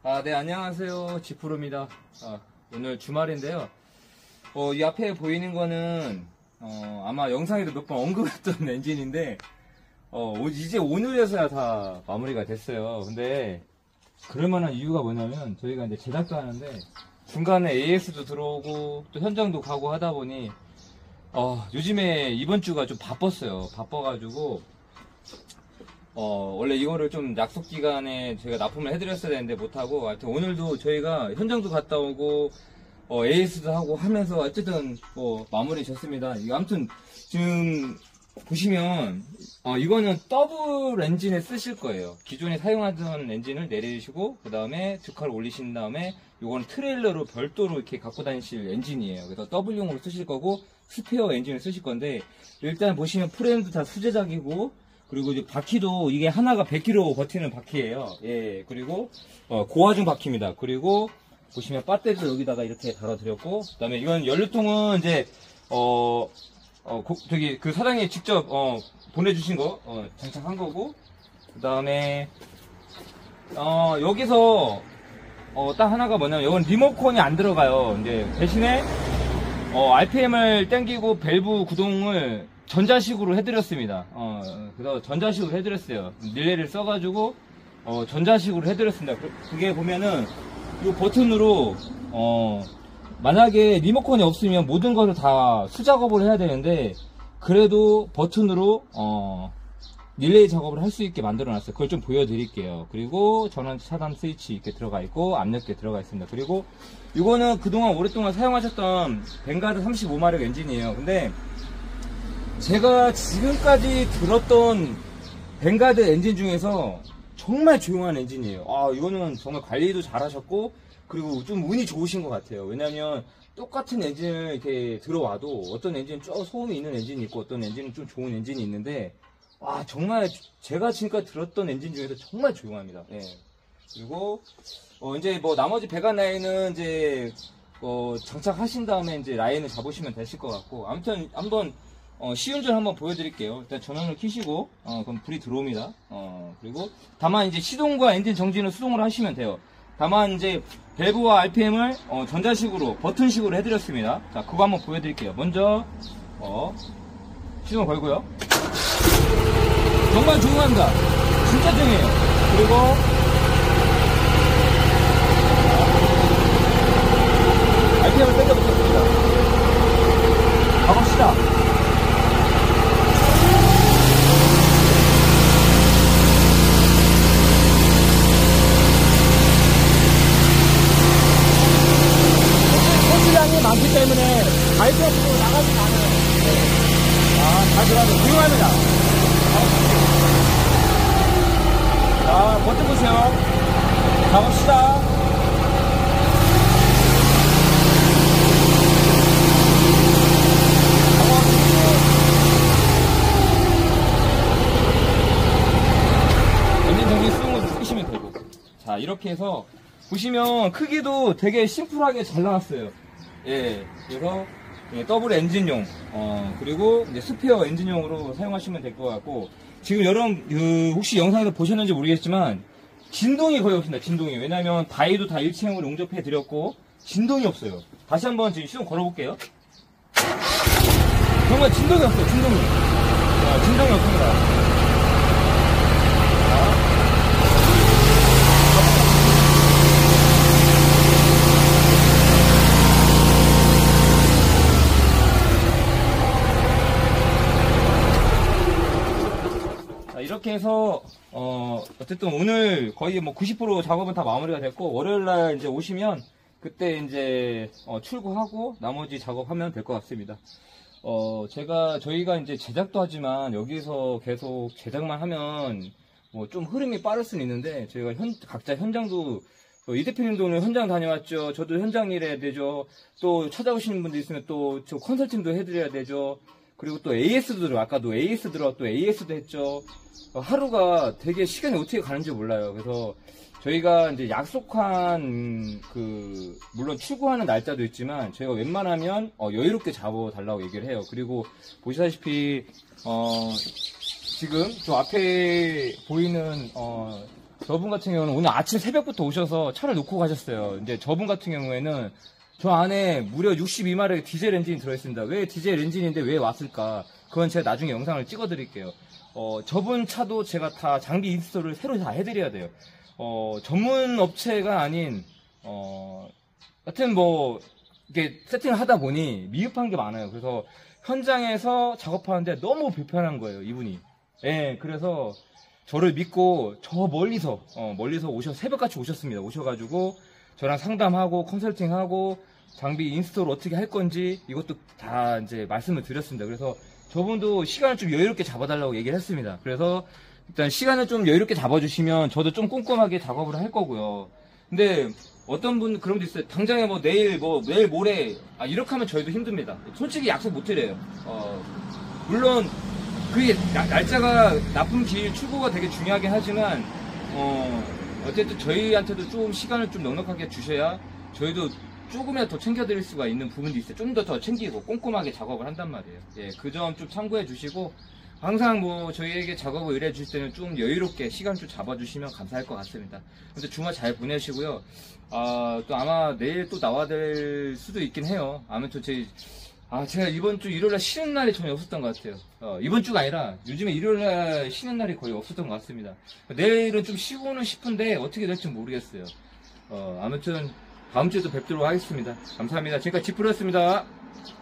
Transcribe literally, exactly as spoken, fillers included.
아, 네, 안녕하세요. 지프로입니다. 아, 오늘 주말인데요. 어, 이 앞에 보이는 거는, 어, 아마 영상에도 몇 번 언급했던 엔진인데, 어, 이제 오늘에서야 다 마무리가 됐어요. 근데, 그럴만한 이유가 뭐냐면, 저희가 이제 제작도 하는데, 중간에 에이에스도 들어오고, 또 현장도 가고 하다 보니, 어, 요즘에 이번 주가 좀 바빴어요. 바빠가지고, 어, 원래 이거를 좀 약속 기간에 제가 납품을 해드렸어야 되는데 못하고, 하여튼 오늘도 저희가 현장도 갔다 오고, 어, 에이에스도 하고 하면서 어쨌든 뭐 마무리 졌습니다. 이거 아무튼 지금 보시면, 어, 이거는 더블 엔진에 쓰실 거예요. 기존에 사용하던 엔진을 내리시고, 그 다음에 두 칼 올리신 다음에, 이건 트레일러로 별도로 이렇게 갖고 다니실 엔진이에요. 그래서 더블용으로 쓰실 거고, 스페어 엔진을 쓰실 건데, 일단 보시면 프레임도 다 수제작이고, 그리고 이제 바퀴도 이게 하나가 백 킬로그램 버티는 바퀴예요. 예, 그리고 어, 고화중 바퀴입니다. 그리고 보시면 배터리도 여기다가 이렇게 달아드렸고, 그다음에 이건 연료통은 이제 어, 어 고, 저기 그 사장님이 직접 어, 보내주신 거 어, 장착한 거고, 그다음에 어, 여기서 어, 딱 하나가 뭐냐면 이건 리모컨이 안 들어가요. 이제 대신에 어, 알피엠을 당기고 밸브 구동을 전자식으로 해드렸습니다. 어, 그래서 전자식으로 해드렸어요. 릴레이를 써가지고, 어, 전자식으로 해드렸습니다. 그게 보면은, 이 버튼으로, 어, 만약에 리모컨이 없으면 모든 것을 다 수작업을 해야 되는데, 그래도 버튼으로, 어, 릴레이 작업을 할 수 있게 만들어 놨어요. 그걸 좀 보여드릴게요. 그리고 전원 차단 스위치 이렇게 들어가 있고, 압력계 들어가 있습니다. 그리고, 이거는 그동안 오랫동안 사용하셨던 벵가드 삼십오 마력 엔진이에요. 근데, 제가 지금까지 들었던 벵가드 엔진 중에서 정말 조용한 엔진이에요. 아, 이거는 정말 관리도 잘 하셨고, 그리고 좀 운이 좋으신 것 같아요. 왜냐면 똑같은 엔진을 이렇게 들어와도 어떤 엔진은 좀 소음이 있는 엔진이 있고 어떤 엔진은 좀 좋은 엔진이 있는데, 와, 정말 제가 지금까지 들었던 엔진 중에서 정말 조용합니다. 예. 그리고, 어, 이제 뭐 나머지 배관 라인은 이제, 어, 장착하신 다음에 이제 라인을 잡으시면 되실 것 같고, 아무튼 한번 어, 시운전 한번 보여드릴게요. 일단 전원을 켜시고, 어, 그럼 불이 들어옵니다. 어, 그리고, 다만 이제 시동과 엔진 정지는 수동으로 하시면 돼요. 다만 이제, 밸브와 알피엠을, 어, 전자식으로, 버튼식으로 해드렸습니다. 자, 그거 한번 보여드릴게요. 먼저, 어, 시동 걸고요. 정말 조용합니다. 진짜 조용해요. 그리고, 알피엠을 당겨보겠습니다. 가봅시다. 많기 때문에 바이크로 나가진 않아요. 네. 아, 잘 들어가면 조용합니다. 자, 버튼 보세요. 가봅시다. 엔진 정지 수동으로 쓰시면 되고. 자, 이렇게 해서 보시면 크기도 되게 심플하게 잘 나왔어요. 예, 그래서 예, 더블 엔진용, 어, 그리고 이제 스페어 엔진용으로 사용하시면 될 것 같고, 지금 여러분 그 혹시 영상에서 보셨는지 모르겠지만 진동이 거의 없습니다. 진동이. 왜냐하면 바이도 다 일체형으로 용접해 드렸고 진동이 없어요. 다시 한번 지금 시동 걸어볼게요. 정말 진동이 없어요. 진동이. 아, 진동이 없습니다. 이렇게 해서 어 어쨌든 오늘 거의 뭐 구십 퍼센트 작업은 다 마무리가 됐고, 월요일날 이제 오시면 그때 이제 어 출고하고 나머지 작업하면 될 것 같습니다. 어 제가 저희가 이제 제작도 하지만 여기서 계속 제작만 하면 뭐 좀 흐름이 빠를 수는 있는데, 저희가 현 각자 현장도 어, 이 대표님도 오늘 현장 다녀왔죠. 저도 현장 일해야 되죠. 또 찾아오시는 분들 있으면 또 저 컨설팅도 해드려야 되죠. 그리고 또 에이에스도 들어, 아까도 에이에스 들어, 또 에이에스도 했죠. 하루가 되게 시간이 어떻게 가는지 몰라요. 그래서 저희가 이제 약속한 그 물론 출고하는 날짜도 있지만 저희가 웬만하면 어 여유롭게 잡아달라고 얘기를 해요. 그리고 보시다시피 어 지금 저 앞에 보이는 어 저분 같은 경우는 오늘 아침 새벽부터 오셔서 차를 놓고 가셨어요. 이제 저분 같은 경우에는 저 안에 무려 육십이 마력의 디젤 엔진이 들어있습니다. 왜 디젤 엔진인데 왜 왔을까? 그건 제가 나중에 영상을 찍어 드릴게요. 어, 저분 차도 제가 다 장비 인스톨을 새로 다 해드려야 돼요. 어, 전문 업체가 아닌, 어, 하여튼 뭐, 이렇게 세팅을 하다 보니 미흡한 게 많아요. 그래서 현장에서 작업하는데 너무 불편한 거예요, 이분이. 예, 그래서 저를 믿고 저 멀리서, 어, 멀리서 오셔, 새벽같이 오셨습니다. 오셔가지고 저랑 상담하고 컨설팅하고 장비 인스톨 어떻게 할 건지 이것도 다 이제 말씀을 드렸습니다. 그래서 저분도 시간을 좀 여유롭게 잡아달라고 얘기를 했습니다. 그래서 일단 시간을 좀 여유롭게 잡아주시면 저도 좀 꼼꼼하게 작업을 할 거고요. 근데 어떤 분 그런 분도 있어요. 당장에 뭐 내일 뭐 내일 모레 아 이렇게 하면 저희도 힘듭니다. 솔직히 약속 못 드려요. 어, 물론 그게 나, 날짜가 나쁜 기일 출고가 되게 중요하긴 하지만 어, 어쨌든 저희한테도 좀 시간을 좀 넉넉하게 주셔야 저희도 조금이라도 더 챙겨드릴 수가 있는 부분도 있어요. 좀 더 더 챙기고 꼼꼼하게 작업을 한단 말이에요. 예, 그 점 좀 참고해 주시고 항상 뭐 저희에게 작업을 의뢰해 주실 때는 좀 여유롭게 시간 좀 잡아주시면 감사할 것 같습니다. 근데 주말 잘 보내시고요. 아, 또 아마 내일 또 나와야 될 수도 있긴 해요. 아무튼 저희 아, 제가 이번 주 일요일날 쉬는 날이 전혀 없었던 것 같아요. 어, 이번 주가 아니라 요즘에 일요일날 쉬는 날이 거의 없었던 것 같습니다. 내일은 좀 쉬고는 싶은데 어떻게 될지 모르겠어요. 어, 아무튼 다음 주에도 뵙도록 하겠습니다. 감사합니다. 지금까지 지프로였습니다.